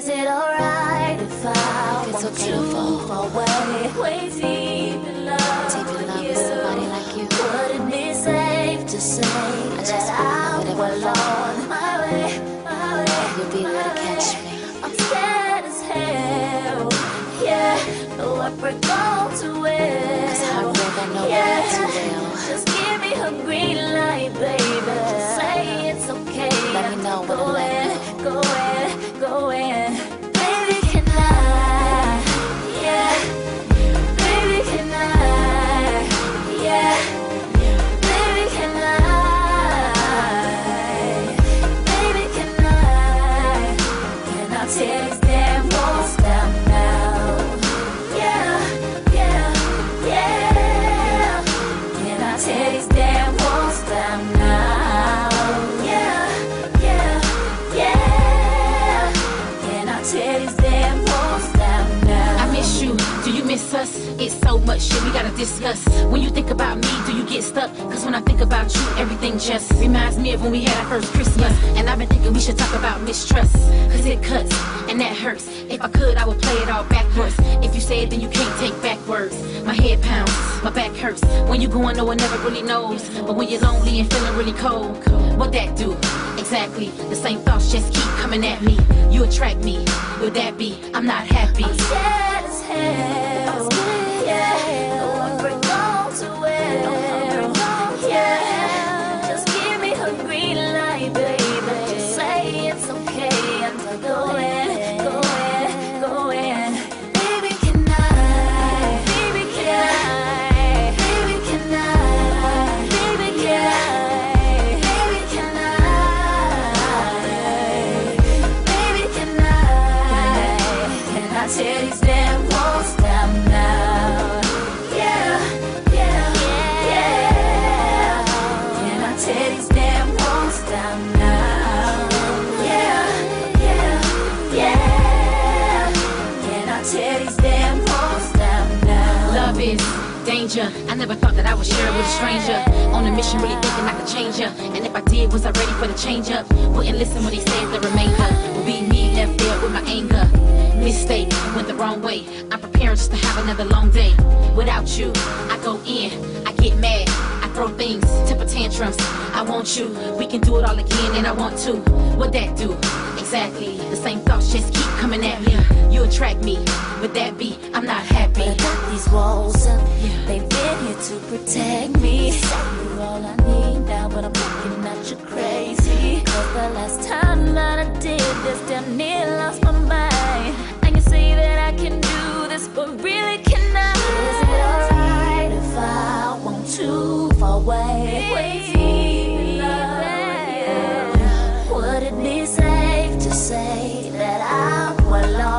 it alright if I It's want okay to to fall. fall way deep in love, Deep in love with somebody like you. Would it be safe to say that I will on my way? You'll be there to catch me. I'm scared as hell, yeah, no, I break all too well. 'Cause heartbreak I know Yeah, all too well. just give me a green light, baby. Just say it's okay. Let me know when Go to let in, go in, go in. Baby, can I? Yeah. Baby, can I? Yeah. Baby, can I? Baby, can I? Can I tear these damn walls down now? Yeah, yeah, yeah. Can I tear these damn walls down now? Yeah, yeah, yeah. Can I tear these damn walls down now? I miss you, do you miss us? It's so much shit we gotta discuss. When you think about me, do you get stuck? Cause when I think about you, everything just reminds me of when we had our first Christmas. And I've been thinking we should talk about mistrust. Cause it cuts, and that hurts. If I could, I would play it all backwards. If you say it, then you can't take back words. My head pounds, my back hurts. When you're going, no one ever really knows. But when you're lonely and feeling really cold, what that do? Exactly, the same thoughts just keep coming at me. You attract me, would that be? I'm not happy. I'm scared as hell. Yeah, no one break all too well. Yeah, just give me a green light, baby. Just say it's okay. I'm go in, go in, go in. Baby, can I? Baby, can I? Baby, can I? Baby, can I? Baby, can I? Baby, can I? Can I tear these damn walls down now? Yeah, yeah, yeah. Can I tear these damn walls down now? Yeah, yeah, yeah. Can I tear these damn walls down now? Love is danger. I never thought that I would share it with a stranger. On a mission, really thinking I could change her. And if I did, was I ready for the change up? Wouldn't listen when he said the remainder would be me left there with my anger. Mistake, went the wrong way. I'm preparing just to have another long day. Without you, I go in, I get mad, I throw things, temper tantrums. I want you, we can do it all again, and I want to. What that do? Exactly, the same thoughts just keep coming at me. You attract me, would that be? I'm not happy. But I got these walls up, they've been here to protect me. You're all I need now, but I'm looking at you crazy. Cause the last time that I did this, damn near lost my mind. And you say that I can do this, but really can I? Is it alright if I want to fall way deep in love? Would it be safe to say that I'm well off?